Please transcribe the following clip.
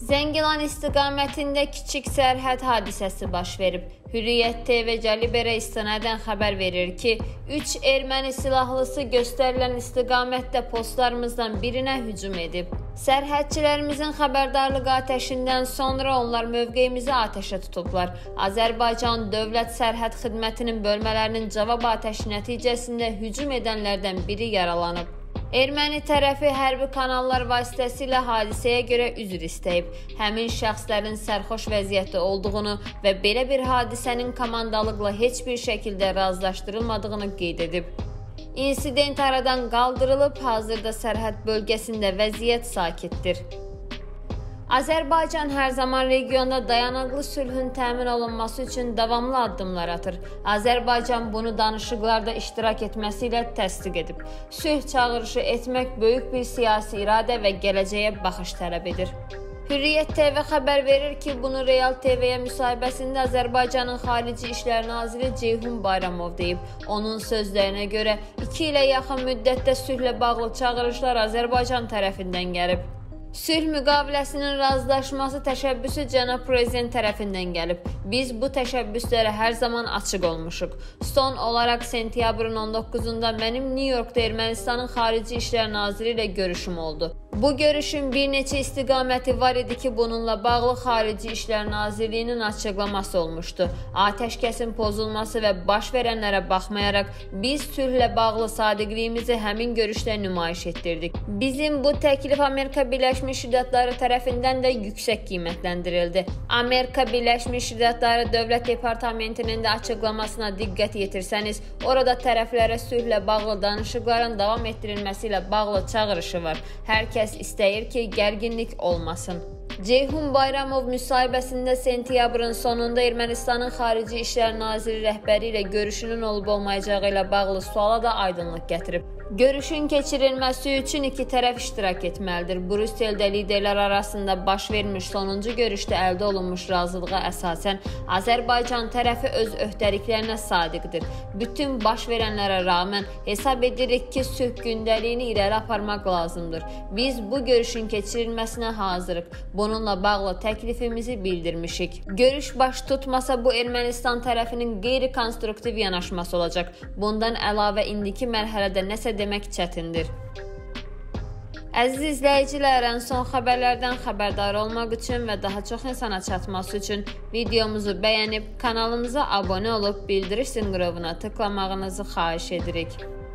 Zəngilan istiqamətində kiçik sərhəd hadisəsi baş verib. Hürriyyət TV Cəliberə istinadən xəbər verir ki, 3 erməni silahlısı göstərilən istiqamətdə postlarımızdan birinə hücum edib. Sərhədçilərimizin xəbərdarlığı atəşindən sonra onlar mövqeyimizi atəşə tutublar. Azərbaycan Dövlət Sərhəd Xidmətinin bölmələrinin cavab atəşi nəticəsində hücum edənlərdən biri yaralanıb. Erməni tərəfi hərbi kanallar vasitəsilə hadisəyə görə üzr istəyib. Həmin şəxslərin sərxoş vəziyyətdə olduğunu və belə bir hadisənin komandalıqla heç bir şəkildə razılaşdırılmadığını qeyd edib. İnsident aradan qaldırılıb, hazırda sərhəd bölgəsində vəziyyət sakitdir. Azərbaycan hər zaman regionda dayanıqlı sülhün təmin olunması üçün davamlı addımlar atır. Azərbaycan bunu danışıqlarda iştirak etməsi ilə təsdiq edib. Sülh çağırışı etmək böyük bir siyasi iradə və gələcəyə baxış tələb edir. Hürriyyət TV xəbər verir ki, bunu Real TV-yə müsahibəsində Azərbaycanın Xarici İşlər Naziri Ceyhun Bayramov deyib. Onun sözlərinə görə 2 ilə yaxın müddətdə sülhlə bağlı çağırışlar Azərbaycan tərəfindən gəlib. Sülh müqaviləsinin razılaşması təşəbbüsü cənab prezident tərəfindən gəlib. Biz bu təşəbbüslərə hər zaman açıq olmuşuq. Son olaraq sentyabrın 19-da mənim New Yorkda Ermənistanın Xarici İşlər Naziri ilə görüşüm oldu. Bu görüşün bir neçə istiqaməti var idi ki, bununla bağlı Xarici İşlər Nazirliyinin açıqlaması olmuşdu. Atəşkəsin pozulması və baş verənlərə baxmayaraq, biz sülhlə bağlı sadiqliyimizi həmin görüşdə nümayiş etdirdik. Bizim bu təklif Amerika Birləşmiş Ştatları tərəfindən də yüksək qiymətləndirildi. Amerika Birləşmiş Ştatları Dövlət Departamentinin də açıqlamasına diqqət yetirsəniz, orada tərəflərə sülhlə bağlı danışıqların davam etdirilməsi ilə bağlı çağırışı var. Hər kəs istəyir ki, gərginlik olmasın. Ceyhun Bayramov müsahibəsində sentyabrın sonunda Ermənistanın Xarici İşlər Naziri rəhbəri ilə görüşünün olub-olmayacağı ilə bağlı suala da aydınlıq gətirib. Görüşün keçirilməsi üçün iki tərəf iştirak etməlidir. Brüsseldə liderlər arasında baş vermiş sonuncu görüşdə əldə olunmuş razılığa əsasən Azərbaycan tərəfi öz öhdəliklərinə sadiqdir. Bütün baş verənlərə rağmen hesab edirik ki, sülh gündəliyini irəli aparmaq lazımdır. Biz bu görüşün keçirilməsinə hazırıq. Bununla bağlı təklifimizi bildirmişik. Görüş baş tutmasa bu Ermənistan tərəfinin qeyri-konstruktiv yanaşması olacaq. Bundan əlavə indiki mərhələdə nəsə demək çətindir. Əziz izləyicilər, ən son xəbərlərdən xəbərdar olmaq üçün və daha çox insana çatması üçün videomuzu bəyənib, kanalımıza abunə olub, bildiriş zınqırovuna tıklamağınızı xahiş edirik.